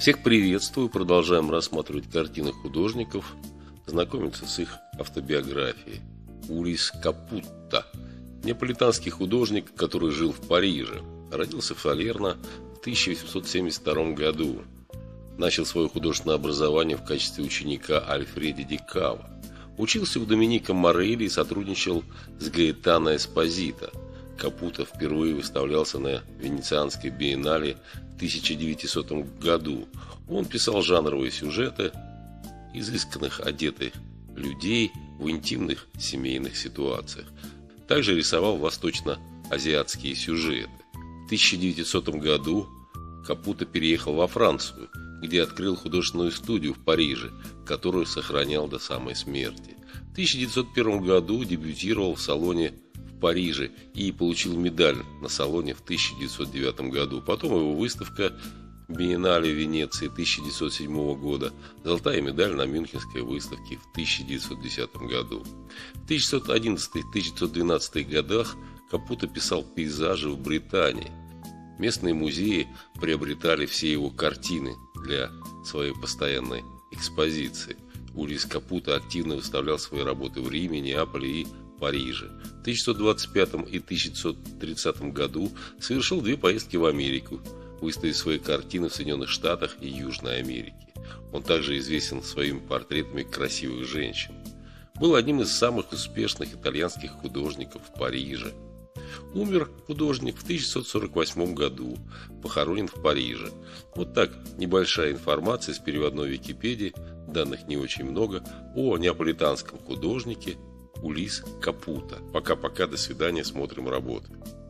Всех приветствую, продолжаем рассматривать картины художников, знакомиться с их автобиографией. Улис Капутто – неаполитанский художник, который жил в Париже. Родился в Салерно в 1872 году. Начал свое художественное образование в качестве ученика Альфреди Ди Кава. Учился у Доминика Морелли и сотрудничал с Гаэтано Эспозито. Капутто впервые выставлялся на Венецианской биеннале в 1900 году. Он писал жанровые сюжеты изысканных одетых людей в интимных семейных ситуациях. Также рисовал восточно-азиатские сюжеты. В 1900 году Капутто переехал во Францию, где открыл художественную студию в Париже, которую сохранял до самой смерти. В 1901 году дебютировал в салоне в Париже и получил медаль на салоне в 1909 году. Потом его выставка Биеннале Венеции 1907 года, золотая медаль на Мюнхенской выставке в 1910 году. В 1911-1912 годах Капутто писал пейзажи в Британии. Местные музеи приобретали все его картины для своей постоянной экспозиции. Улис Капутто активно выставлял свои работы в Риме, Неаполе и Париже. В 1925 и 1930 году совершил 2 поездки в Америку, выставив свои картины в Соединенных Штатах и Южной Америке. Он также известен своими портретами красивых женщин. Был одним из самых успешных итальянских художников в Париже. Умер художник в 1948 году, похоронен в Париже. Вот так, небольшая информация с переводной Википедии, данных не очень много, о неаполитанском художнике Улис Капутто. Пока-пока, до свидания, смотрим работы.